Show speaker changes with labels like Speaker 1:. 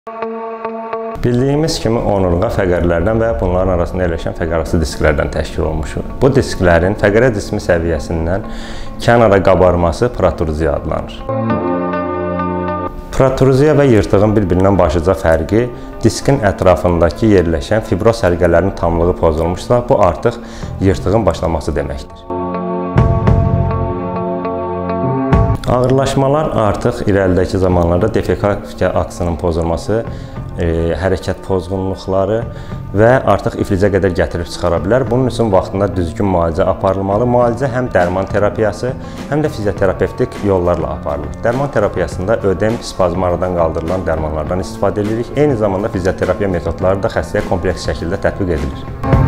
Speaker 1: Bildiyimiz kimi onurğa fəqərlərdən və bunların arasında yerləşən fəqərarası disklərdən təşkil olmuşdur. Bu disklərin fəqərə cismi səviyyəsindən kənara qabarması protuziya adlanır. Protuziya və yırtığın bir-birindən başlıca fərqi diskin ətrafındakı yerləşən fibroz həlqələrinin tamlığı pozulmuşsa, bu artıq yırtığın başlaması deməkdir. Ağırlaşmalar artıq irəlidəki zamanlarda defekasiya aksının pozulması, hərəkət pozğunluqları və artıq iflicə qədər gətirib çıxara bilər. Bunun üçün vaxtında düzgün müalicə aparılmalı. Müalicə həm dərman terapiyası, həm də fizioterapevtik yollarla aparılır. Dərman terapiyasında ödem, spazm aradan qaldırılan dərmanlardan istifadə edirik. Eyni zamanda fizioterapiya metodları da xəstəyə kompleks şəkildə tətbiq edilir.